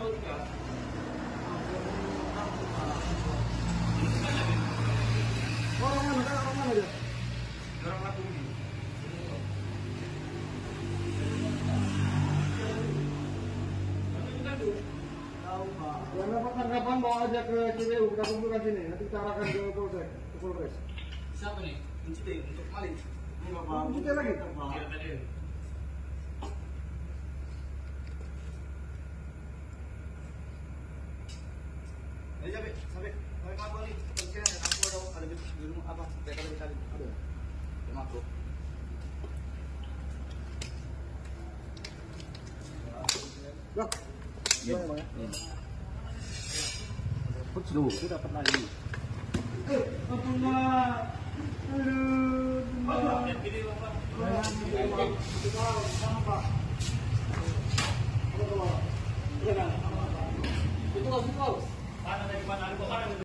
Orang mana dia? Orang Lampung ini. Yang dapat tanggapan bawa aja ke CPU, kita kumpulkan sini. Nanti kita arahkan ke Polsek, ke Polres. Siapa nih? Mencite untuk maling. Mencite lagi? Sampai Mako nih. Kira aku ada di rumah apa? Mereka ada cari. Ada. Di Mako. Lah. Iya, Bang. Sudah dapat lagi. Abdullah. Aduh, Abdullah. Gini, Bapak. Itu nggak